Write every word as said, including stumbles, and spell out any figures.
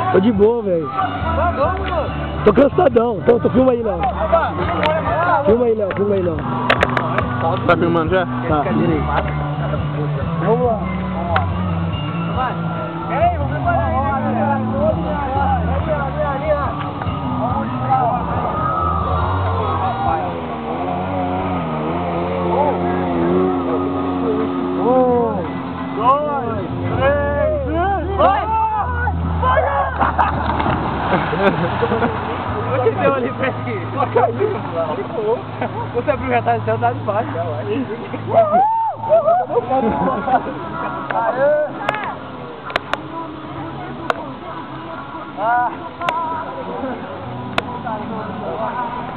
Tô de boa, velho. Tô cansadão. Então, tô filma aí, Léo. Filma aí, Léo. Filma aí, Léo. Tá filmando já? Tá. Vamos lá. Vai. Peraí, vamos preparar aí, galera. Você deu ali pra aqui? Você abriu o retalho, você tá de baixo. Ah!